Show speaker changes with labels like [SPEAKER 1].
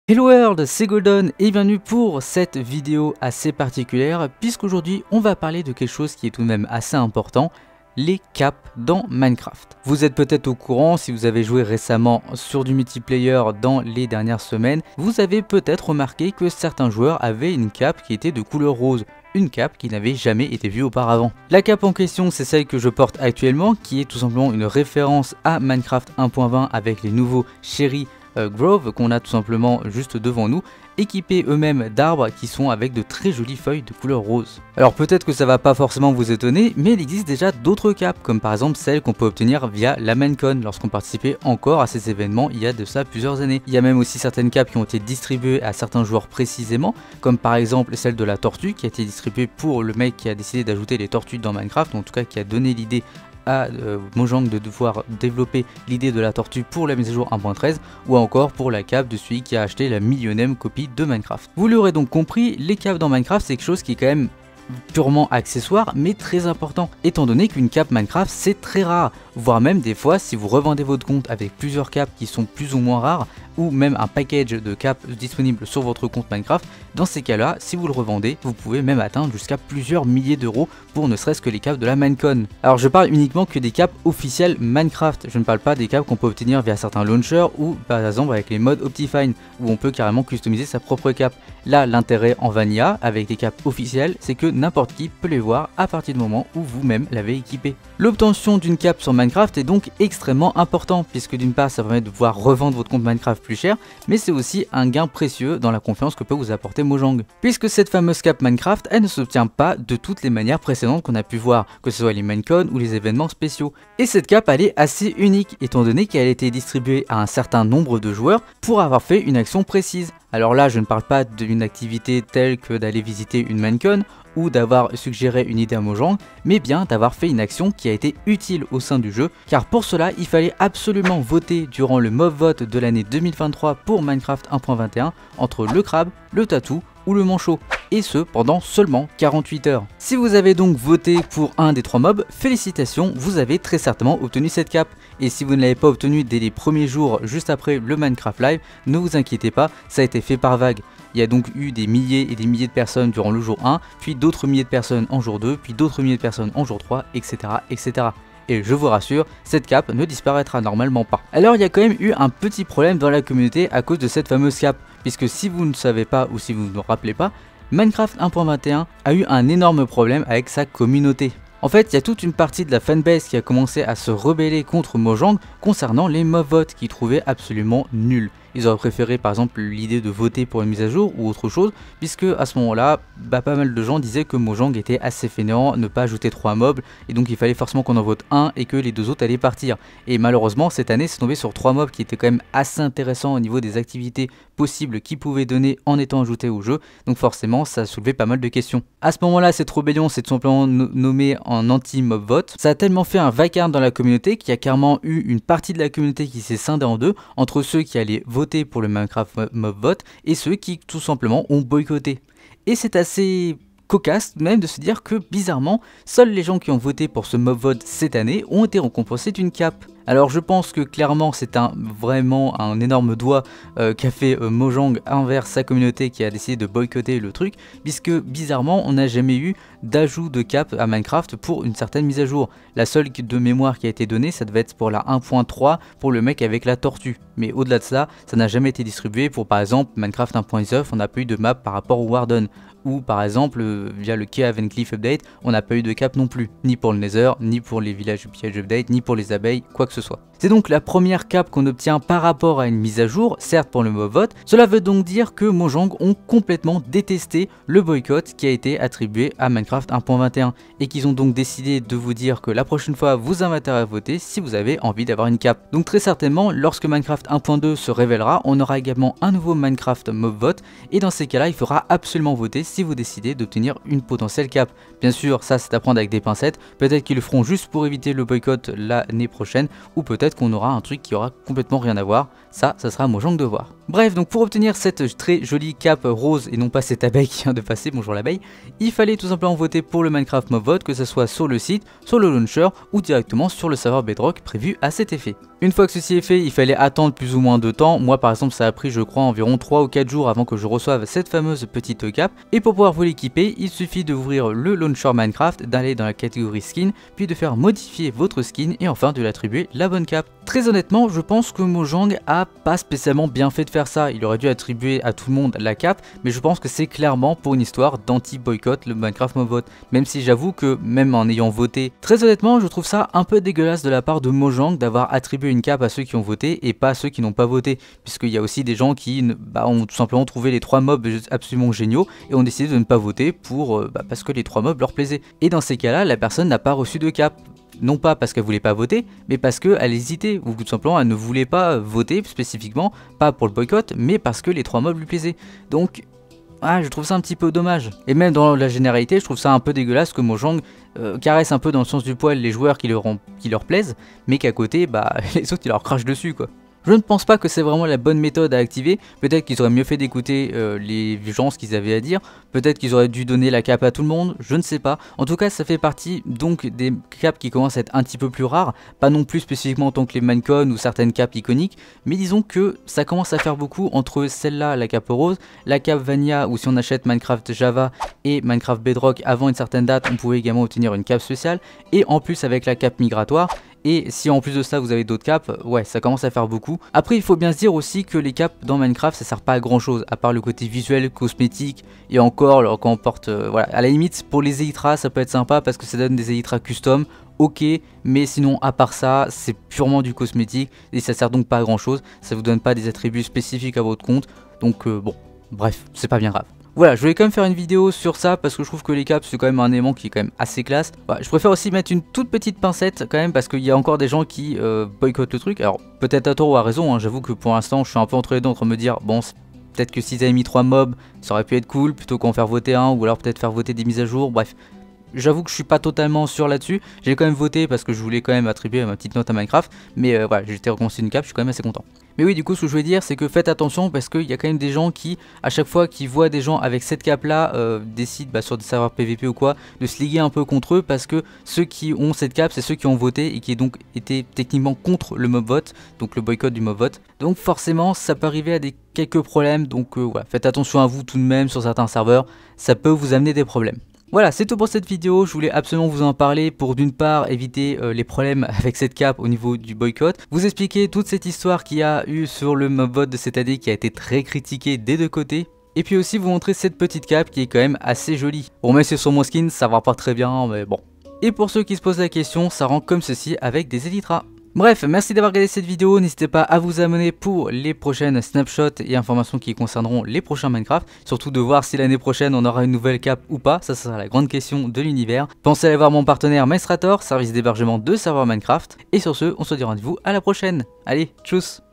[SPEAKER 1] Hello World, c'est Golden et bienvenue pour cette vidéo assez particulière puisqu'aujourd'hui on va parler de quelque chose qui est tout de même assez important, les caps dans Minecraft. Vous êtes peut-être au courant si vous avez joué récemment sur du multiplayer dans les dernières semaines, vous avez peut-être remarqué que certains joueurs avaient une cape qui était de couleur rose. Une cape qui n'avait jamais été vue auparavant. La cape en question, c'est celle que je porte actuellement, qui est tout simplement une référence à Minecraft 1.20 avec les nouveaux Cherry Grove qu'on a tout simplement juste devant nous, équipés eux-mêmes d'arbres qui sont avec de très jolies feuilles de couleur rose. Alors peut-être que ça va pas forcément vous étonner, mais il existe déjà d'autres capes, comme par exemple celles qu'on peut obtenir via la Minecon lorsqu'on participait encore à ces événements il y a de ça plusieurs années. Il y a même aussi certaines capes qui ont été distribuées à certains joueurs précisément, comme par exemple celle de la tortue qui a été distribuée pour le mec qui a décidé d'ajouter les tortues dans Minecraft, ou en tout cas qui a donné l'idée à Mojang de devoir développer l'idée de la tortue pour la mise à jour 1.13 ou encore pour la cape de celui qui a acheté la millionième copie de Minecraft. Vous l'aurez donc compris, les capes dans Minecraft c'est quelque chose qui est quand même purement accessoire mais très important étant donné qu'une cape Minecraft c'est très rare, voire même des fois si vous revendez votre compte avec plusieurs capes qui sont plus ou moins rares ou même un package de capes disponible sur votre compte Minecraft, dans ces cas là si vous le revendez vous pouvez même atteindre jusqu'à plusieurs milliers d'euros pour ne serait-ce que les capes de la Minecon. Alors je parle uniquement que des capes officielles Minecraft, je ne parle pas des capes qu'on peut obtenir via certains launchers ou par exemple avec les mods Optifine où on peut carrément customiser sa propre cape. Là l'intérêt en vanilla avec les capes officielles c'est que n'importe qui peut les voir à partir du moment où vous-même l'avez équipé. L'obtention d'une cape sur Minecraft est donc extrêmement important puisque d'une part ça permet de pouvoir revendre votre compte Minecraft plus cher, mais c'est aussi un gain précieux dans la confiance que peut vous apporter Mojang. Puisque cette fameuse cape Minecraft, elle ne s'obtient pas de toutes les manières précédentes qu'on a pu voir, que ce soit les Minecon ou les événements spéciaux. Et cette cape elle est assez unique étant donné qu'elle a été distribuée à un certain nombre de joueurs pour avoir fait une action précise. Alors là je ne parle pas d'une activité telle que d'aller visiter une Minecon ou d'avoir suggéré une idée à Mojang, mais bien d'avoir fait une action qui a été utile au sein du jeu, car pour cela il fallait absolument voter durant le mob vote de l'année 2023 pour Minecraft 1.21 entre le crabe, le tatou ou le manchot, et ce pendant seulement 48 heures. Si vous avez donc voté pour un des trois mobs, félicitations, vous avez très certainement obtenu cette cape, et si vous ne l'avez pas obtenue dès les premiers jours juste après le Minecraft Live, ne vous inquiétez pas, ça a été fait par vague. Il y a donc eu des milliers et des milliers de personnes durant le jour 1, puis d'autres milliers de personnes en jour 2, puis d'autres milliers de personnes en jour 3, etc. etc. Et je vous rassure, cette cape ne disparaîtra normalement pas. Alors il y a quand même eu un petit problème dans la communauté à cause de cette fameuse cape, puisque si vous ne savez pas ou si vous ne vous rappelez pas, Minecraft 1.21 a eu un énorme problème avec sa communauté. En fait, il y a toute une partie de la fanbase qui a commencé à se rebeller contre Mojang concernant les mob votes qu'ils trouvaient absolument nuls. Ils auraient préféré par exemple l'idée de voter pour une mise à jour ou autre chose, puisque à ce moment-là, pas mal de gens disaient que Mojang était assez fainéant, ne pas ajouter 3 mobs, et donc il fallait forcément qu'on en vote un et que les deux autres allaient partir. Et malheureusement, cette année, c'est tombé sur 3 mobs qui étaient quand même assez intéressants au niveau des activités possibles qu'ils pouvaient donner en étant ajoutés au jeu, donc forcément, ça a soulevé pas mal de questions. À ce moment-là, cette rébellion s'est tout simplement nommée en anti-mob vote. Ça a tellement fait un vacarme dans la communauté qu'il y a carrément eu une partie de la communauté qui s'est scindée en deux, entre ceux qui allaient voter pour le Minecraft mob vote et ceux qui tout simplement ont boycotté. Et c'est assez cocasse même de se dire que bizarrement, seuls les gens qui ont voté pour ce mob vote cette année ont été récompensés d'une cape. Alors je pense que clairement c'est vraiment un énorme doigt qu'a fait Mojang envers sa communauté qui a décidé de boycotter le truc, puisque bizarrement on n'a jamais eu d'ajout de cap à Minecraft pour une certaine mise à jour. La seule de mémoire qui a été donnée ça devait être pour la 1.3 pour le mec avec la tortue, mais au-delà de ça, ça n'a jamais été distribué pour par exemple Minecraft 1.9, on n'a pas eu de map par rapport au Warden. Ou par exemple via le Cave and Cliff Update, on n'a pas eu de cap non plus, ni pour le Nether, ni pour les villages du pillage update, ni pour les abeilles, quoi que ce soit. C'est donc la première cape qu'on obtient par rapport à une mise à jour, certes pour le mob vote. Cela veut donc dire que Mojang ont complètement détesté le boycott qui a été attribué à Minecraft 1.21 et qu'ils ont donc décidé de vous dire que la prochaine fois vous avez intérêt à voter si vous avez envie d'avoir une cape. Donc très certainement lorsque Minecraft 1.2 se révélera, on aura également un nouveau Minecraft mob vote et dans ces cas-là il faudra absolument voter si vous décidez d'obtenir une potentielle cape. Bien sûr ça c'est à prendre avec des pincettes, peut-être qu'ils le feront juste pour éviter le boycott l'année prochaine ou peut-être qu'on aura un truc qui aura complètement rien à voir, ça sera Mojang de voir. Bref, donc pour obtenir cette très jolie cape rose et non pas cette abeille qui vient de passer, bonjour l'abeille, il fallait tout simplement voter pour le Minecraft Mob Vote, que ce soit sur le site, sur le launcher ou directement sur le serveur Bedrock prévu à cet effet. Une fois que ceci est fait, il fallait attendre plus ou moins de temps. Moi par exemple ça a pris je crois environ 3 ou 4 jours avant que je reçoive cette fameuse petite cape. Et pour pouvoir vous l'équiper, il suffit d'ouvrir le launcher Minecraft, d'aller dans la catégorie skin, puis de faire modifier votre skin et enfin de l'attribuer la bonne cape. Très honnêtement, je pense que Mojang a pas spécialement bien fait de faire ça. Il aurait dû attribuer à tout le monde la cape, mais je pense que c'est clairement pour une histoire d'anti-boycott le Minecraft Mob Vote. Même si j'avoue que même en ayant voté, très honnêtement je trouve ça un peu dégueulasse de la part de Mojang d'avoir attribué une cape à ceux qui ont voté et pas à ceux qui n'ont pas voté, puisqu'il y a aussi des gens qui ont tout simplement trouvé les 3 mobs absolument géniaux et ont décidé de ne pas voter parce que les 3 mobs leur plaisaient. Et dans ces cas-là, la personne n'a pas reçu de cape. Non pas parce qu'elle voulait pas voter, mais parce qu'elle hésitait, ou tout simplement elle ne voulait pas voter spécifiquement, pas pour le boycott, mais parce que les 3 mobs lui plaisaient. Donc, je trouve ça un petit peu dommage. Et même dans la généralité, je trouve ça un peu dégueulasse que Mojang caresse un peu dans le sens du poil les joueurs qui leur plaisent, mais qu'à côté, les autres ils leur crachent dessus quoi. Je ne pense pas que c'est vraiment la bonne méthode à activer. Peut-être qu'ils auraient mieux fait d'écouter les gens ce qu'ils avaient à dire. Peut-être qu'ils auraient dû donner la cape à tout le monde, je ne sais pas. En tout cas, ça fait partie donc des capes qui commencent à être un petit peu plus rares. Pas non plus spécifiquement tant que les Minecon ou certaines capes iconiques. Mais disons que ça commence à faire beaucoup entre celle-là, la cape rose, la cape Vanilla, où si on achète Minecraft Java et Minecraft Bedrock avant une certaine date, on pouvait également obtenir une cape spéciale. Et en plus avec la cape migratoire. Et si en plus de ça vous avez d'autres capes, ouais ça commence à faire beaucoup. Après il faut bien se dire aussi que les capes dans Minecraft ça sert pas à grand chose, à part le côté visuel, cosmétique, et encore quand on porte, voilà, à la limite pour les Elytras ça peut être sympa parce que ça donne des Elytras custom, ok, mais sinon à part ça c'est purement du cosmétique et ça sert donc pas à grand chose, ça vous donne pas des attributs spécifiques à votre compte, donc bon, bref, c'est pas bien grave. Voilà, je voulais quand même faire une vidéo sur ça parce que je trouve que les caps c'est quand même un élément qui est quand même assez classe. Voilà, je préfère aussi mettre une toute petite pincette quand même parce qu'il y a encore des gens qui boycottent le truc. Alors peut-être à tort ou à raison, hein, j'avoue que pour l'instant je suis un peu entre les deux, entre me dire bon peut-être que s'ils avaient mis 3 mobs ça aurait pu être cool plutôt qu'en faire voter un ou alors peut-être faire voter des mises à jour, bref. J'avoue que je suis pas totalement sûr là-dessus, j'ai quand même voté parce que je voulais quand même attribuer ma petite note à Minecraft, mais voilà, j'ai été recommencé une cape, je suis quand même assez content. Mais oui, du coup ce que je voulais dire c'est que faites attention parce qu'il y a quand même des gens qui, à chaque fois qu'ils voient des gens avec cette cape là, décident sur des serveurs PVP ou quoi, de se liguer un peu contre eux parce que ceux qui ont cette cape c'est ceux qui ont voté et qui donc étaient techniquement contre le mob vote, donc le boycott du mob vote. Donc forcément ça peut arriver à quelques problèmes, donc voilà, faites attention à vous tout de même sur certains serveurs, ça peut vous amener des problèmes. Voilà, c'est tout pour cette vidéo, je voulais absolument vous en parler pour d'une part éviter les problèmes avec cette cape au niveau du boycott, vous expliquer toute cette histoire qu'il y a eu sur le mob vote de cette année qui a été très critiqué des deux côtés, et puis aussi vous montrer cette petite cape qui est quand même assez jolie. Bon, mais c'est sur mon skin, ça va pas très bien, mais bon. Et pour ceux qui se posent la question, ça rend comme ceci avec des Elytras. Bref, merci d'avoir regardé cette vidéo, n'hésitez pas à vous abonner pour les prochaines snapshots et informations qui concerneront les prochains Minecraft, surtout de voir si l'année prochaine on aura une nouvelle cape ou pas, ça sera la grande question de l'univers. Pensez à aller voir mon partenaire Minestrator, service d'hébergement de serveurs Minecraft, et sur ce, on se dit rendez-vous à la prochaine. Allez, tchuss!